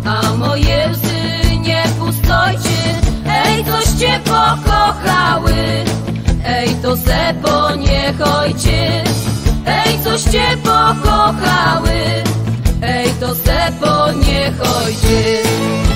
a moje łzy nie pustojcie. Ej, coście pokochały, ej, to se po niech ojciec. Ej, coście pokochały, ej, to se po niech ojciec.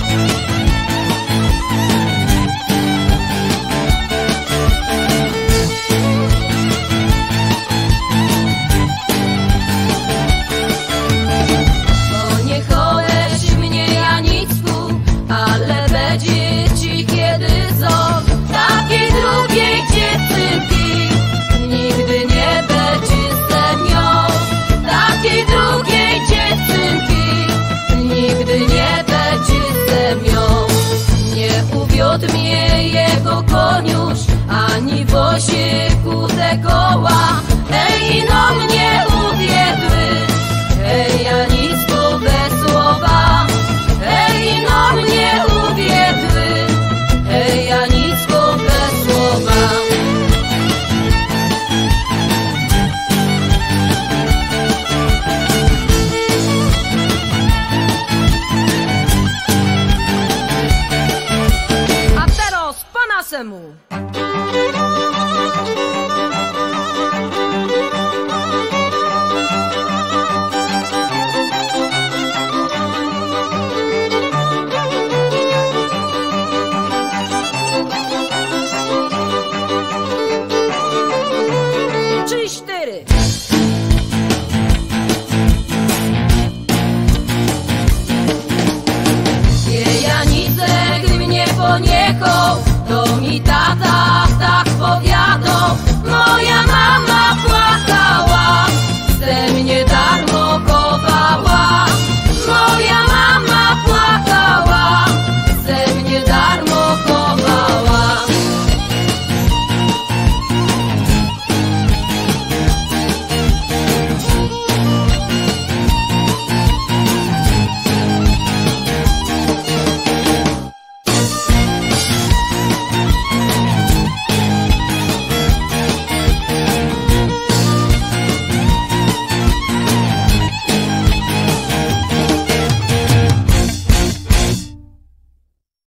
Uwiódł mnie jego koniusz, ani wosiku te koła. Ej, no mnie uwiedły, ej, Janicku bez słowa. Ej, no mnie uwiedły, ej, Janicku bez słowa. Semu. Trzy, cztery. Janicek mnie poniechał, to mi tata tak powiadał. Moja mama